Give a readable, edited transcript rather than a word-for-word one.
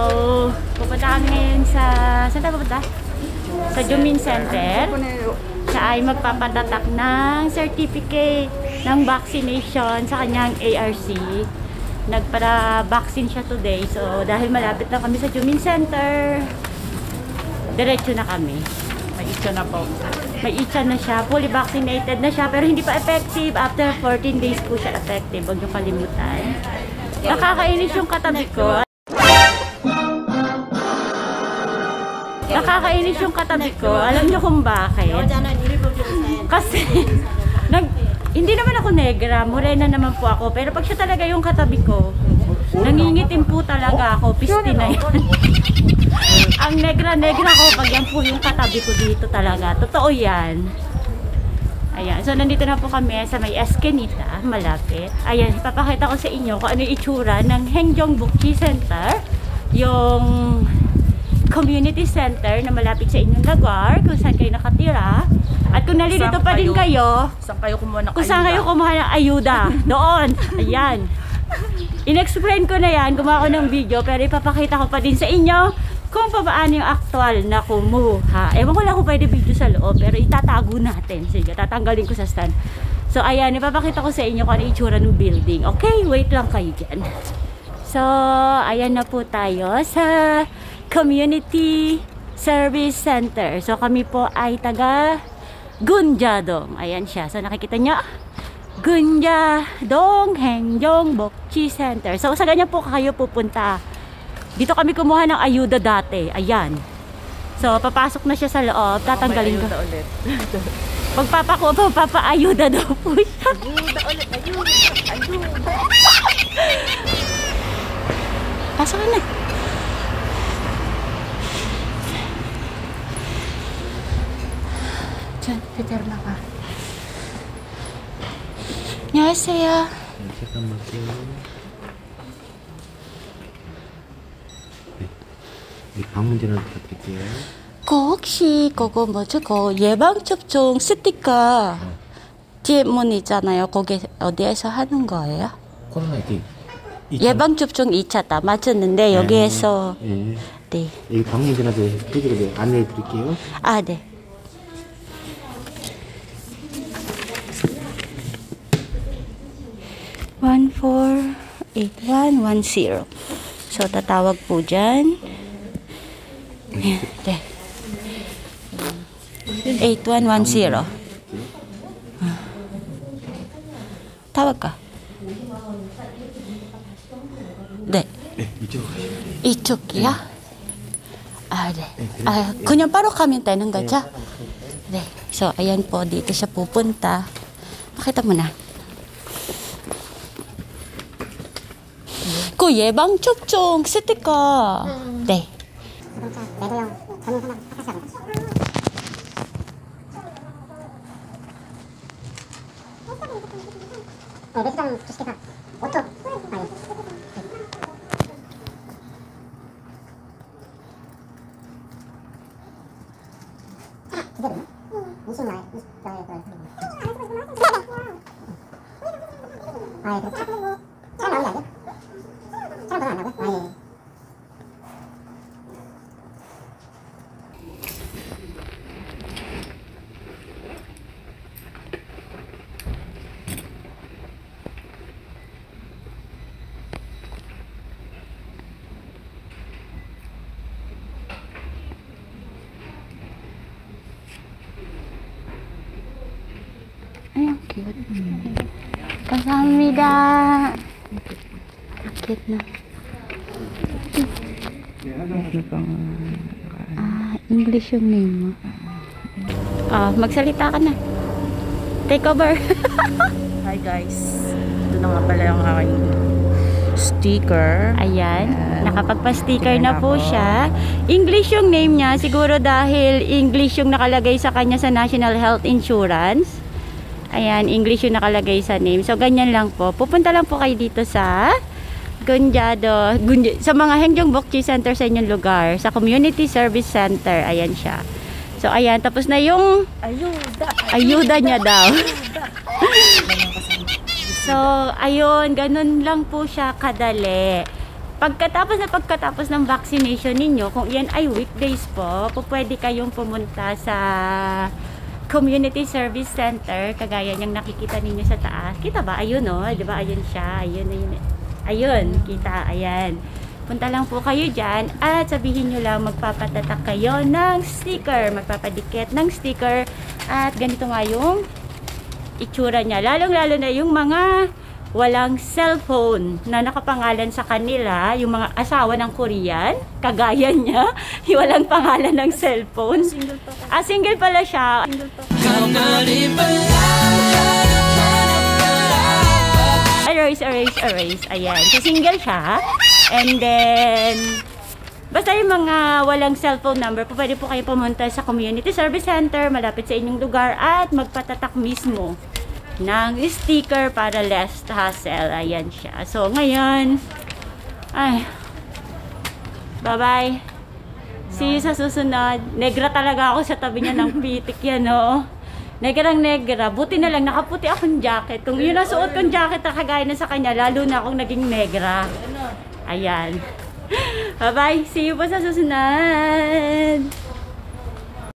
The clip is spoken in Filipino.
pupunta kami ngayon sa... Saan tayo pupunta? Sa JUMIN CENTER. Siya ay magpapatatak ng certificate ng vaccination sa kanyang ARC. Nagpara-vaccine siya today. So, dahil malapit na kami sa JUMIN CENTER, diretso na kami. May itcha na po. May itcha na siya. Fully vaccinated na siya. Pero hindi pa effective. After 14 days po siya effective. Huwag niyo kalimutan. Nakakainis yung katabi ko. Nakakainis yung katabi ko. Alam niyo kung bakit? Kasi, hindi naman ako negra. Morena naman po ako. Pero pag siya talaga yung katabi ko, nangingitim po talaga ako. Pisti na yan. Ang negra-negra ko pag yan po yung katabi ko dito talaga. Totoo yan. Ayan. So, nandito na po kami sa may Eskinita. Malapit. Ayan. Ipapakita ko sa inyo kung ano yung itsura ng JUMIN Center. Yung community center na malapit sa inyong lugar. Kung saan kayo nakatira. At kung nalilito pa din kayo, saan kayo kumuha ng ayuda? Kung saan kayo kumuha ng ayuda. Doon. Ayan. In-explain ko na yan. Gumawa ko ng video. Pero ipapakita ko pa din sa inyo kung paano yung actual na kumuha. Ewan ko lang kung pwede video sa loob, pero itatago natin. Sige, tatanggalin ko sa stand. So, ayan, ipapakita ko sa inyo kung ano yung itsura ng building. Okay, wait lang kayo dyan. So, ayan na po tayo sa Community Service Center. So, kami po ay taga Gunjadong. Ayan siya. So, nakikita nyo? Gunjadong JUMIN Center. So, sa ganyan po kayo pupunta. Dito kami kumuha ng ayuda dati. Ayan. So, papasok na siya sa loob. Tatanggalin ko. Ulit. Pagpapa-ayuda daw po siya. Ayuda ulit. Ayuda. Pasok na. Diyan, Peter na ka. 안녕하세요. 방문 전화 부탁드릴게요. 혹시 그거 뭐죠? 그 예방접종 스티커 뒤에 문 있잖아요. 거기 어디에서 하는 거예요? 코로나19 예방접종 2차다 맞췄는데 여기에서 네. 네. 여기 방문 전화도 해드리고 안내해 드릴게요. 아, 네. One 48110. So tatawag po dyan. Ayan, 8110. Tawag ka. 네. 이쪽이요? 아, 네. 아, 그냥 바로 가면 되는 거죠? 네. So, ayan po, dito siya pupunta. Pakita mo na. 그 예방접종 스티커. 네. 매주당 주식회사 오토 아니 기다려 20날 20날 아예 그렇죠 잘 나오지 않게 잘 나오지 않나고요? 아예 Ayan, cute. 감사합니다. Cute na. English yung name mo. Magsalita ka na. Take over. Hi guys. Ito na nga pala yung aking sticker. Ayan. Nakapagpa-sticker na po siya. English yung name niya. Siguro dahil English yung nakalagay sa kanya sa National Health Insurance. Ayan, English yung nakalagay sa name. So, ganyan lang po. Pupunta lang po kayo dito sa sa mga JUMIN Center sa inyong lugar. Sa Community Service Center. Ayan siya. So, ayan. Tapos na yung ayuda niya daw. So, ayun. Ganun lang po siya kadali. Pagkatapos ng vaccination ninyo, kung yan ay weekdays po, pwede kayong pumunta sa Community Service Center, kagaya niyang nakikita ninyo sa taas. Kita ba? Ayun o, di ba? Ayun siya. Ayun, kita. Ayan. Punta lang po kayo dyan at sabihin nyo lang magpapatatak kayo ng sticker, magpapadikit ng sticker at ganito nga yung itsura niya. Lalong-lalo na yung mga walang cellphone na nakapangalan sa kanila, yung mga asawa ng Korean, kagaya niya, yung walang pangalan ng cellphone. Single pala siya. Erase. Ayan. So, single siya. And then, basta yung mga walang cellphone number, pwede po kayo pumunta sa Community Service Center, malapit sa inyong lugar, at magpatatak mismo ng sticker para less hassle. Ayan siya. So, ngayon, bye-bye. See you sa susunod. Negra talaga ako sa tabi niya ng pitik yan, no? Negrang-negra. Buti na lang, nakaputi akong jacket. Kung yun ang suot kong jacket na kagaya na sa kanya, lalo na akong naging negra. Ayan. Bye-bye. See you po sa susunod.